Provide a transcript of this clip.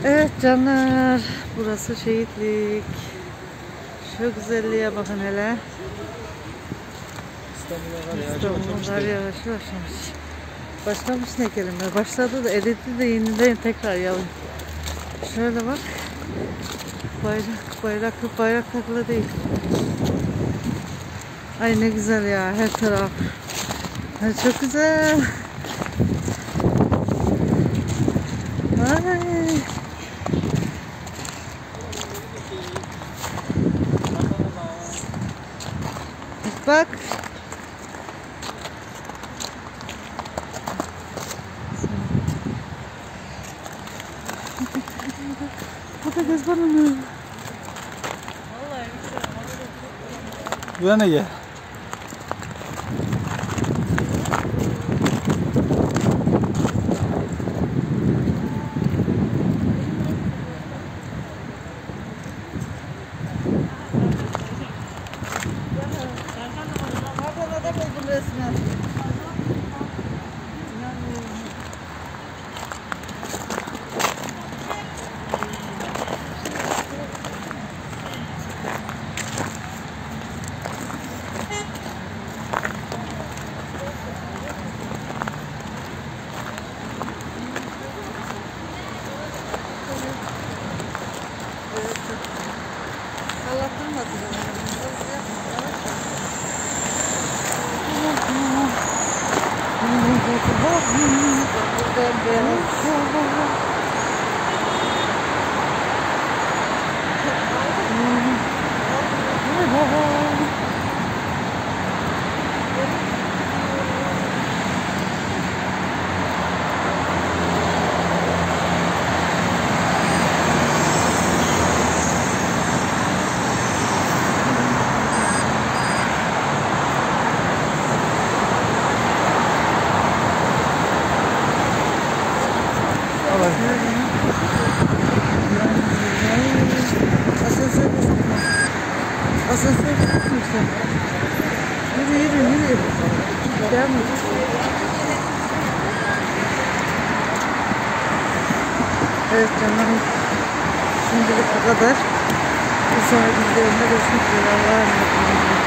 Evet canlar, burası Şehitlik. Şu güzelliğe bakın hele. İstanbul'un var yavaş yavaş. Başlamış ne kelime? Başladı da eritti de yeniden tekrar yavrum. Şöyle bak. Bayrak takılı değil. Ay ne güzel ya, her taraf. Ay çok güzel. Ay. Bak. Patates bana mı? Bu yana gel. Adam oldum resmen. Allah kırmasın. Buradan beyaz. Asansör tutmuşsa. Yürü. Devam et. Evet canlarım. Şimdilik bu kadar. Bir sonraki videomda görüşmek üzere. Allah'a emanet olun.